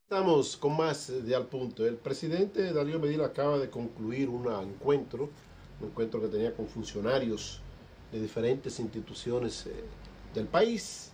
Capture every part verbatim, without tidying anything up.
Estamos con más de Al Punto. El presidente Danilo Medina acaba de concluir un encuentro, un encuentro que tenía con funcionarios de diferentes instituciones eh, del país.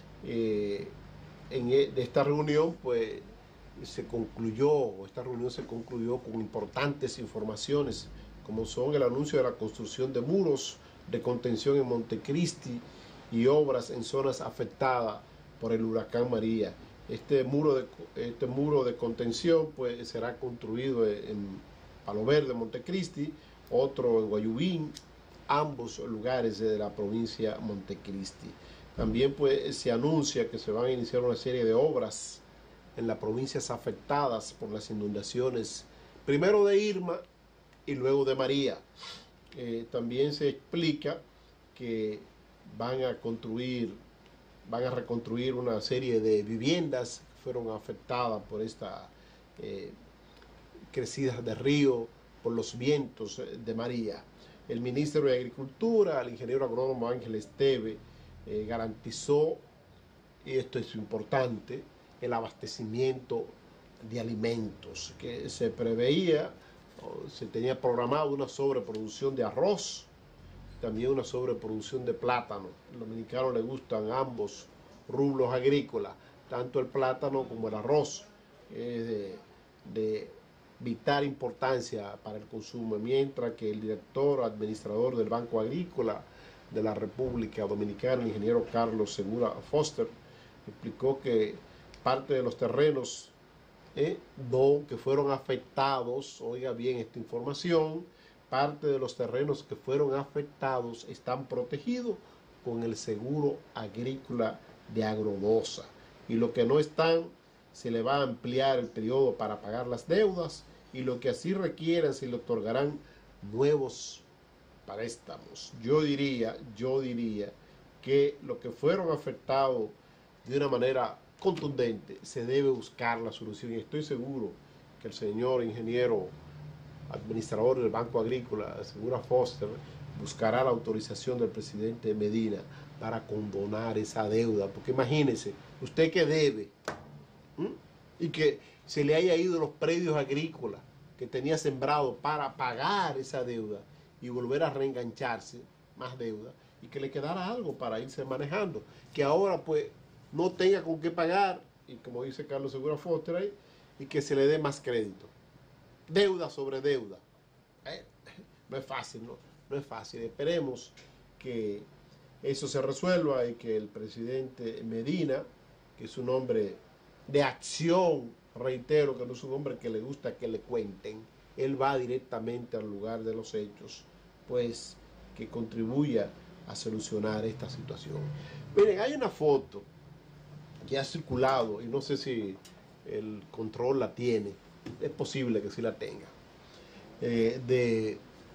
Eh, en e, de esta reunión, pues, se concluyó, esta reunión se concluyó con importantes informaciones, como son el anuncio de la construcción de muros de contención en Montecristi y obras en zonas afectadas por el huracán María. Este muro de, este muro de contención pues, será construido en Palo Verde, Montecristi, otro en Guayubín, ambos lugares de la provincia de Montecristi. También pues, se anuncia que se van a iniciar una serie de obras en las provincias afectadas por las inundaciones, primero de Irma y luego de María. Eh, también se explica que van a construir van a reconstruir una serie de viviendas que fueron afectadas por esta eh, crecida de río, por los vientos de María. El ministro de Agricultura, el ingeniero agrónomo Ángel Esteve, eh, garantizó, y esto es importante, el abastecimiento de alimentos, que se preveía, se tenía programado una sobreproducción de arroz, también una sobreproducción de plátano. Al dominicano le gustan ambos rublos agrícolas, tanto el plátano como el arroz, que es de, de vital importancia para el consumo, mientras que el director administrador del Banco Agrícola de la República Dominicana, el ingeniero Carlos Segura Foster, explicó que parte de los terrenos eh, no, que fueron afectados, oiga bien esta información, parte de los terrenos que fueron afectados están protegidos con el seguro agrícola de Agrodosa. Y lo que no están, se le va a ampliar el periodo para pagar las deudas, y lo que así requieran se le otorgarán nuevos préstamos. Yo diría, yo diría que lo que fueron afectados de una manera contundente, se debe buscar la solución. Y estoy seguro que el señor ingeniero administrador del Banco Agrícola, Segura Foster, buscará la autorización del presidente Medina para condonar esa deuda, porque imagínese, usted que debe, ¿m? y que se le haya ido los predios agrícolas que tenía sembrado para pagar esa deuda y volver a reengancharse, más deuda, y que le quedara algo para irse manejando, que ahora pues no tenga con qué pagar, y como dice Carlos Segura Foster ahí, y que se le dé más crédito. Deuda sobre deuda. Eh, no es fácil, ¿no? No es fácil. Esperemos que eso se resuelva y que el presidente Medina, que es un hombre de acción, reitero que no es un hombre que le gusta que le cuenten, él va directamente al lugar de los hechos, pues que contribuya a solucionar esta situación. Miren, hay una foto que ha circulado y no sé si el control la tiene, es posible que sí la tenga, eh, de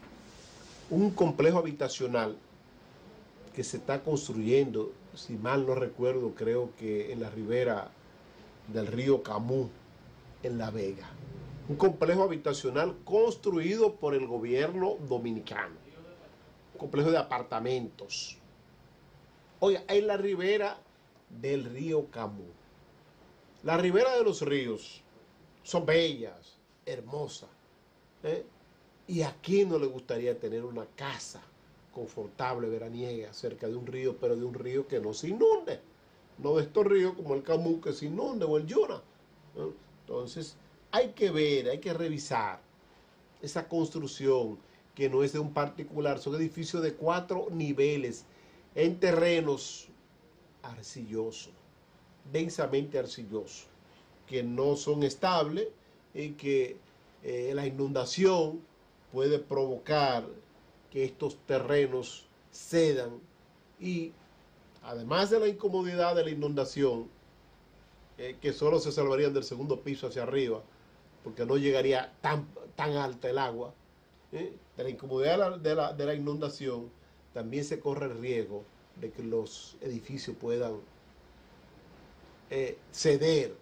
un complejo habitacional que se está construyendo, si mal no recuerdo, creo que en la ribera del río Camus, en La Vega. Un complejo habitacional construido por el gobierno dominicano, un complejo de apartamentos. Oiga, en la ribera del río Camus. La ribera de los ríos son bellas, hermosas, ¿eh? Y a quién no le gustaría tener una casa confortable, veraniega, cerca de un río, pero de un río que no se inunde, no de estos ríos como el Camus que se inunde, o el Yuna, ¿no? Entonces hay que ver, hay que revisar esa construcción que no es de un particular, son edificios de cuatro niveles en terrenos arcillosos, densamente arcillosos, que no son estables y que eh, la inundación puede provocar que estos terrenos cedan, y además de la incomodidad de la inundación, eh, que solo se salvarían del segundo piso hacia arriba porque no llegaría tan, tan alta el agua, eh, de la incomodidad de la, de, la, de la inundación, también se corre el riesgo de que los edificios puedan eh, ceder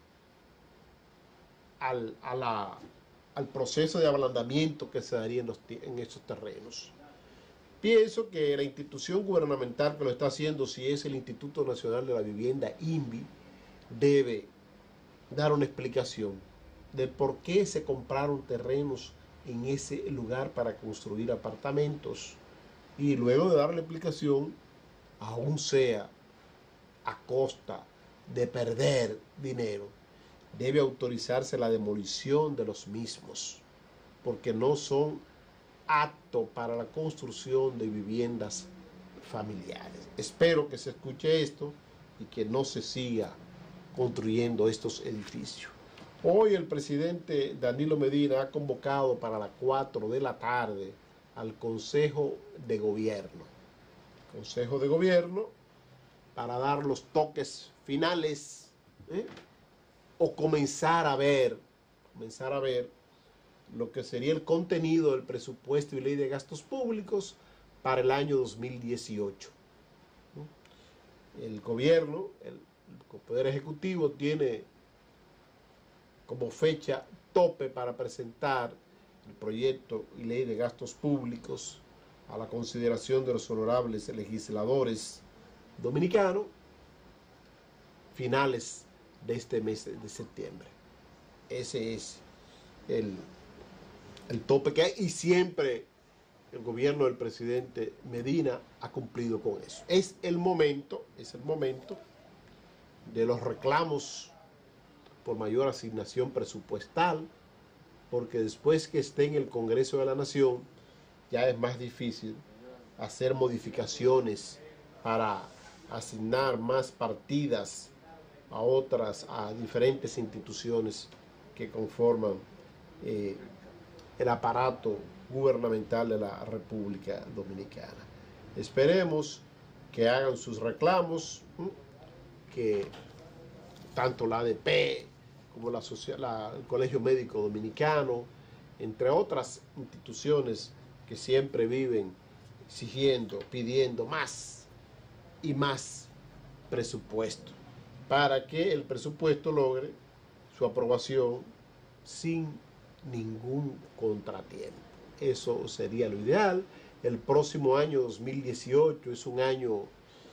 Al, a la, al proceso de ablandamiento que se daría en, los, en esos terrenos. Pienso que la institución gubernamental que lo está haciendo, si es el Instituto Nacional de la Vivienda, I N V I, debe dar una explicación de por qué se compraron terrenos en ese lugar para construir apartamentos, y luego de dar la explicación, aún sea a costa de perder dinero, debe autorizarse la demolición de los mismos, porque no son aptos para la construcción de viviendas familiares. Espero que se escuche esto y que no se siga construyendo estos edificios. Hoy el presidente Danilo Medina ha convocado para las cuatro de la tarde al Consejo de Gobierno. Consejo de Gobierno para dar los toques finales, ¿eh? o comenzar a ver, comenzar a ver lo que sería el contenido del presupuesto y ley de gastos públicos para el año dos mil dieciocho. El gobierno, el Poder Ejecutivo, tiene como fecha tope para presentar el proyecto y ley de gastos públicos a la consideración de los honorables legisladores dominicanos finales de este mes de septiembre. Ese es el, el tope que hay, y siempre el gobierno del presidente Medina ha cumplido con eso. Es el momento, es el momento de los reclamos por mayor asignación presupuestal, porque después que esté en el Congreso de la Nación, ya es más difícil hacer modificaciones para asignar más partidas a otras, a diferentes instituciones que conforman eh, el aparato gubernamental de la República Dominicana. Esperemos que hagan sus reclamos, ¿sí? Que tanto la A D P como la, la, el Colegio Médico Dominicano, entre otras instituciones que siempre viven exigiendo, pidiendo más y más presupuesto, para que el presupuesto logre su aprobación sin ningún contratiempo. Eso sería lo ideal. El próximo año dos mil dieciocho es un año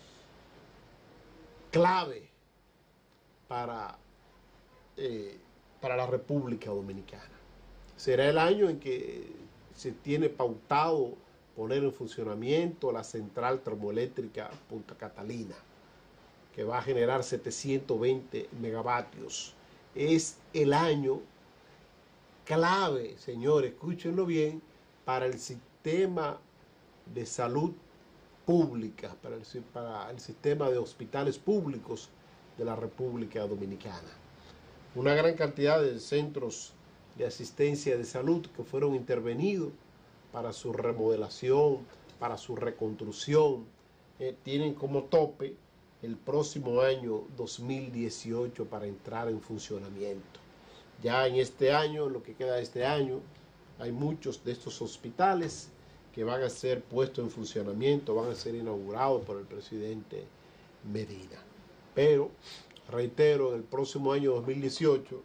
clave para, eh, para la República Dominicana. Será el año en que se tiene pautado poner en funcionamiento la central termoeléctrica Punta Catalina, que va a generar setecientos veinte megavatios. Es el año clave, señores, escúchenlo bien, para el sistema de salud pública, para el, para el sistema de hospitales públicos de la República Dominicana. Una gran cantidad de centros de asistencia de salud que fueron intervenidos para su remodelación, para su reconstrucción, eh, tienen como tope el próximo año dos mil dieciocho para entrar en funcionamiento. Ya en este año, en lo que queda de este año, hay muchos de estos hospitales que van a ser puestos en funcionamiento, van a ser inaugurados por el presidente Medina. Pero, reitero, el próximo año dos mil dieciocho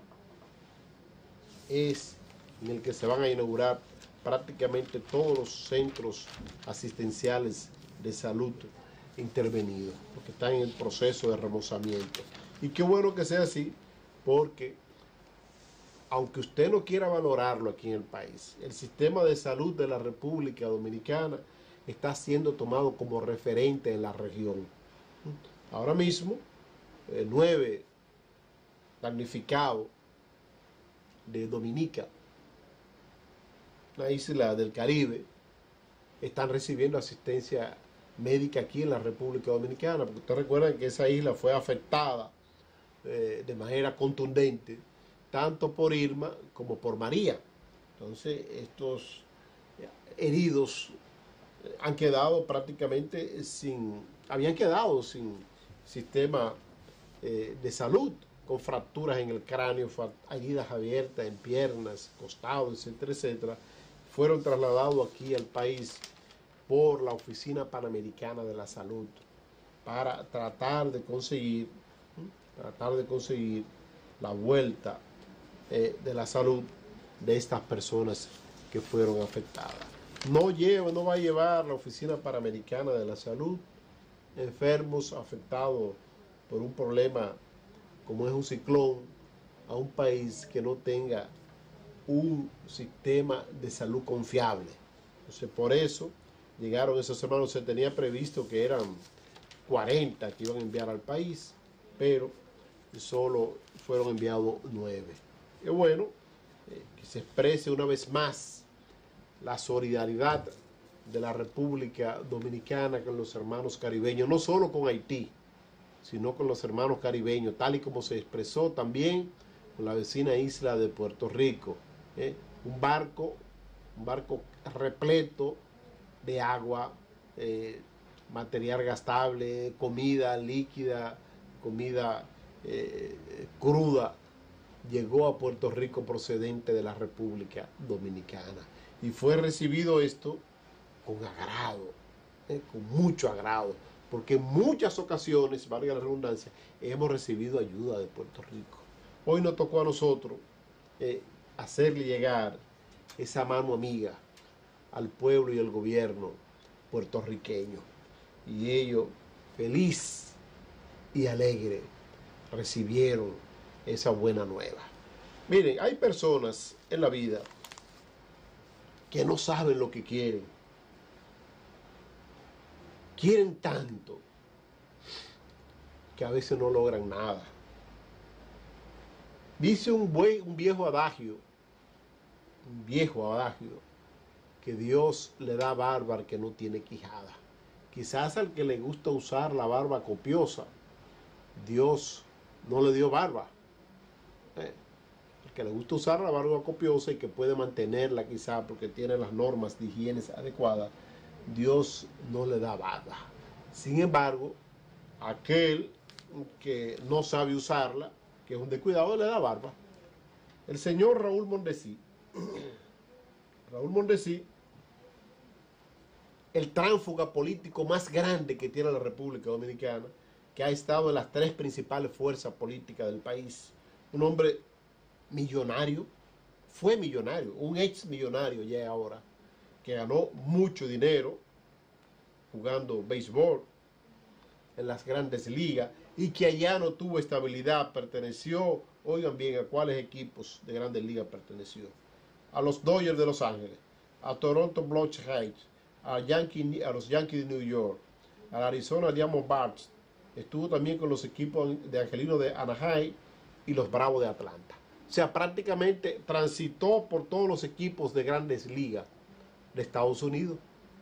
es en el que se van a inaugurar prácticamente todos los centros asistenciales de salud intervenidos, porque están en el proceso de remozamiento. Y qué bueno que sea así, porque aunque usted no quiera valorarlo aquí en el país, el sistema de salud de la República Dominicana está siendo tomado como referente en la región. Ahora mismo, eh, nueve damnificados de Dominica, una isla del Caribe, están recibiendo asistencia médica aquí en la República Dominicana, porque ustedes recuerdan que esa isla fue afectada eh, de manera contundente, tanto por Irma como por María. Entonces, estos heridos han quedado prácticamente sin, habían quedado sin sistema eh, de salud, con fracturas en el cráneo, heridas abiertas en piernas, costados, etcétera, etcétera. Fueron trasladados aquí al país por la Oficina Panamericana de la Salud para tratar de conseguir, tratar de conseguir la vuelta eh, de la salud de estas personas que fueron afectadas. No lleva, no va a llevar la Oficina Panamericana de la Salud enfermos afectados por un problema como es un ciclón a un país que no tenga un sistema de salud confiable. Entonces, por eso llegaron esos hermanos. Se tenía previsto que eran cuarenta que iban a enviar al país, pero solo fueron enviados nueve. Es bueno eh, que se exprese una vez más la solidaridad de la República Dominicana con los hermanos caribeños, no solo con Haití, sino con los hermanos caribeños, tal y como se expresó también con la vecina isla de Puerto Rico. ¿eh? Un barco, un barco repleto de agua, eh, material gastable, comida líquida, comida eh, cruda, llegó a Puerto Rico procedente de la República Dominicana. Y fue recibido esto con agrado, eh, con mucho agrado, porque en muchas ocasiones, valga la redundancia, hemos recibido ayuda de Puerto Rico. Hoy nos tocó a nosotros eh, hacerle llegar esa mano amiga al pueblo y al gobierno puertorriqueño. Y ellos, feliz y alegre, recibieron esa buena nueva. Miren, hay personas en la vida que no saben lo que quieren. Quieren tanto que a veces no logran nada. Dice un, buen, un viejo adagio, un viejo adagio, que Dios le da barba al que no tiene quijada. Quizás al que le gusta usar la barba copiosa, Dios no le dio barba. Eh, el que le gusta usar la barba copiosa y que puede mantenerla quizás porque tiene las normas de higiene adecuadas, Dios no le da barba. Sin embargo, aquel que no sabe usarla, que es un descuidado, le da barba. El señor Raúl Mondesí, Raúl Mondesí, el tránsfuga político más grande que tiene la República Dominicana, que ha estado en las tres principales fuerzas políticas del país, un hombre millonario, fue millonario, un ex millonario ya ahora, que ganó mucho dinero jugando béisbol en las grandes ligas y que allá no tuvo estabilidad, perteneció, oigan bien, a cuáles equipos de grandes ligas perteneció: a los Dodgers de Los Ángeles, a Toronto Blue Jays, a, Yankee, a los Yankees de New York, a la Arizona Diamondbacks, estuvo también con los equipos de Angelino de Anaheim y los Bravos de Atlanta. O sea, prácticamente transitó por todos los equipos de grandes ligas de Estados Unidos.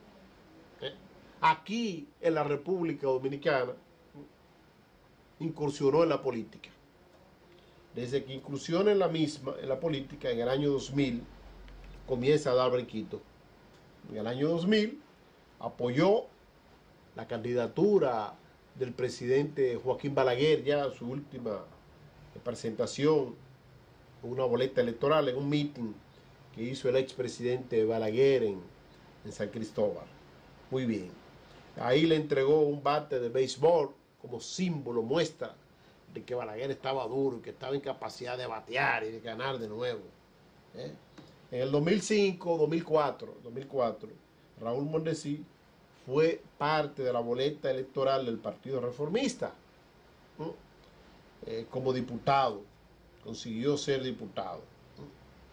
Aquí en la República Dominicana incursionó en la política. Desde que incursiona en la misma, en la política, en el año dos mil, comienza a dar brinquito. En el año dos mil apoyó la candidatura del presidente Joaquín Balaguer, ya su última presentación, una boleta electoral en un meeting que hizo el expresidente Balaguer en, en San Cristóbal. Muy bien. Ahí le entregó un bate de béisbol como símbolo, muestra de que Balaguer estaba duro y que estaba en capacidad de batear y de ganar de nuevo. ¿Eh? En el dos mil cinco, dos mil cuatro, dos mil cuatro, Raúl Mondesí fue parte de la boleta electoral del Partido Reformista. ¿Eh? Eh, como diputado, consiguió ser diputado. ¿Eh?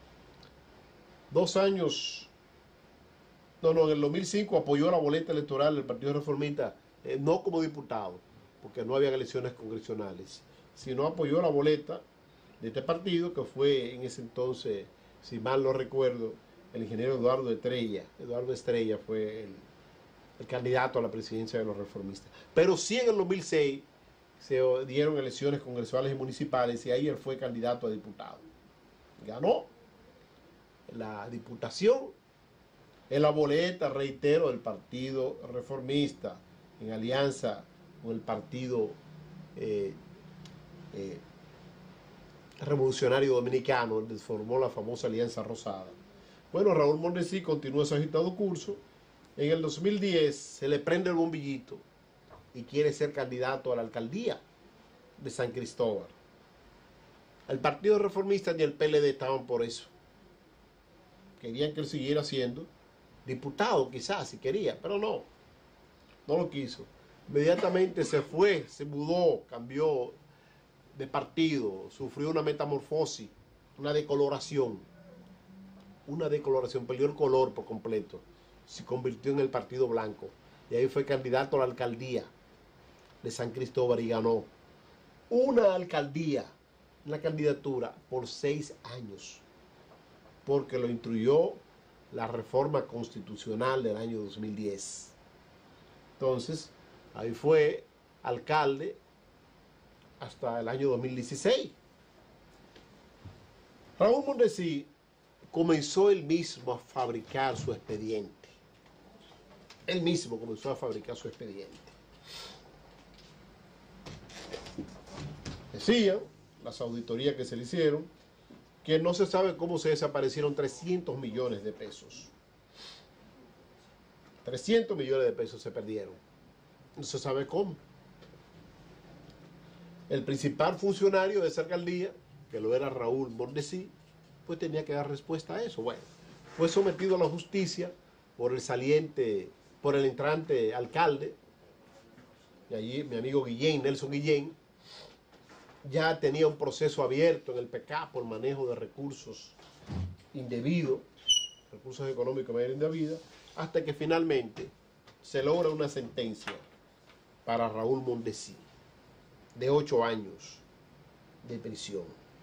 Dos años... No, no, en el dos mil cinco apoyó la boleta electoral del Partido Reformista, eh, no como diputado, porque no había elecciones congresionales, sino apoyó la boleta de este partido, que fue en ese entonces, si mal no recuerdo, el ingeniero Eduardo Estrella. Eduardo Estrella fue el, el candidato a la presidencia de los reformistas. Pero sí en el dos mil seis se dieron elecciones congresuales y municipales y ahí él fue candidato a diputado. Ganó la diputación en la boleta, reitero, del Partido Reformista, en alianza con el Partido eh, eh, Revolucionario Dominicano, donde formó la famosa Alianza Rosada. Bueno, Raúl Mondesí continúa su agitado curso. En el dos mil diez se le prende el bombillito y quiere ser candidato a la alcaldía de San Cristóbal. El Partido Reformista y el P L D estaban por eso. Querían que él siguiera siendo diputado, quizás, si quería, pero no, no lo quiso. Inmediatamente se fue, se mudó, cambió de partido, sufrió una metamorfosis, una decoloración, una decoloración, perdió el color por completo, se convirtió en el Partido Blanco, y ahí fue candidato a la alcaldía de San Cristóbal y ganó una alcaldía, una candidatura por seis años, porque lo instruyó la reforma constitucional del año dos mil diez. Entonces, ahí fue alcalde hasta el año dos mil dieciséis. Raúl Mondesi comenzó él mismo a fabricar su expediente. Él mismo comenzó a fabricar su expediente. Decían las auditorías que se le hicieron que no se sabe cómo se desaparecieron trescientos millones de pesos. trescientos millones de pesos se perdieron. No se sabe cómo. El principal funcionario de esa alcaldía, que lo era Raúl Mondesi, pues tenía que dar respuesta a eso. Bueno, fue sometido a la justicia por el saliente, por el entrante alcalde, y allí mi amigo Guillén, Nelson Guillén, ya tenía un proceso abierto en el P E C A por manejo de recursos indebidos, recursos económicos de manera indebida, hasta que finalmente se logra una sentencia para Raúl Mondesi de ocho años de prisión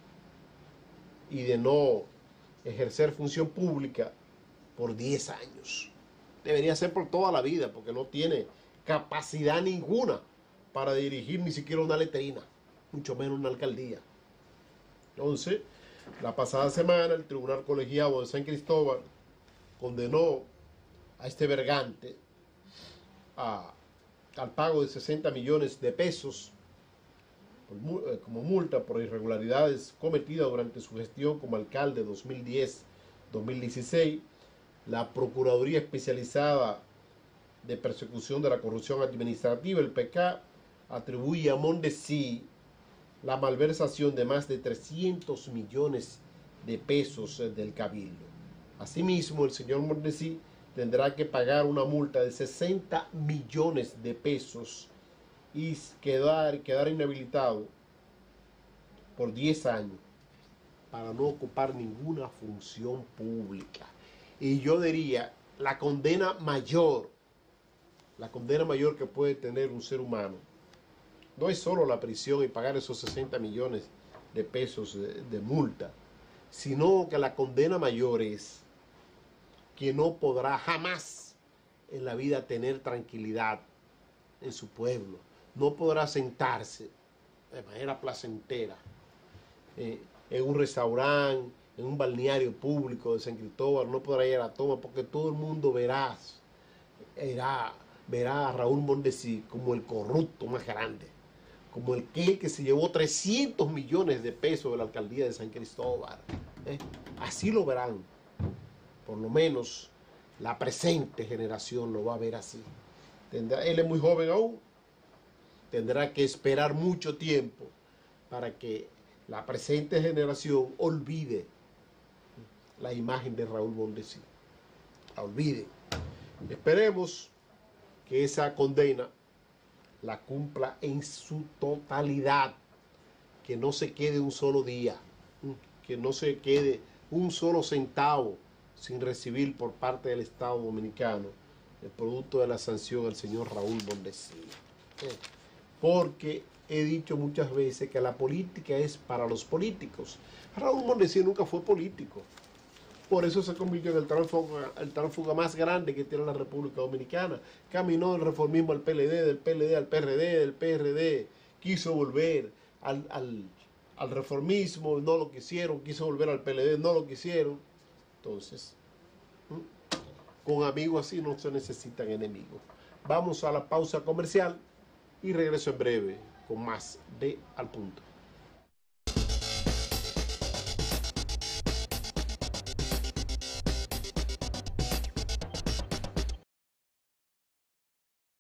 y de no ejercer función pública por diez años. Debería ser por toda la vida, porque no tiene capacidad ninguna para dirigir ni siquiera una letrina, mucho menos una alcaldía. Entonces, la pasada semana el Tribunal Colegiado de San Cristóbal condenó a este vergante a, al pago de sesenta millones de pesos por, eh, como multa por irregularidades cometidas durante su gestión como alcalde dos mil diez a dos mil dieciséis. La Procuraduría Especializada de Persecución de la Corrupción Administrativa, el P E C A, atribuye a Mondesi la malversación de más de trescientos millones de pesos del cabildo. Asimismo, el señor Mondesi tendrá que pagar una multa de sesenta millones de pesos y quedar, quedar inhabilitado por diez años para no ocupar ninguna función pública. Y yo diría, la condena mayor, la condena mayor que puede tener un ser humano, no es solo la prisión y pagar esos sesenta millones de pesos de, de multa, sino que la condena mayor es que no podrá jamás en la vida tener tranquilidad en su pueblo. No podrá sentarse de manera placentera eh, en un restaurante, en un balneario público de San Cristóbal, no podrá ir a la toma, porque todo el mundo verá, verá, verá a Raúl Mondesi como el corrupto más grande, como el que, que se llevó trescientos millones de pesos de la alcaldía de San Cristóbal. ¿eh? Así lo verán. Por lo menos la presente generación lo va a ver así. Tendrá, él es muy joven aún, tendrá que esperar mucho tiempo para que la presente generación olvide la imagen de Raúl Mondesi. La olvide. Esperemos que esa condena la cumpla en su totalidad, que no se quede un solo día, que no se quede un solo centavo sin recibir por parte del Estado Dominicano el producto de la sanción al señor Raúl Mondesi. Porque he dicho muchas veces que la política es para los políticos. Raúl Mondesi nunca fue político. Por eso se convirtió en el tránsfuga, el tránsfuga más grande que tiene la República Dominicana. Caminó del reformismo al P L D, del P L D al P R D, del P R D. Quiso volver al, al, al reformismo, no lo quisieron. Quiso volver al P L D, no lo quisieron. Entonces, con amigos así no se necesitan enemigos. Vamos a la pausa comercial y regreso en breve con más de Al Punto.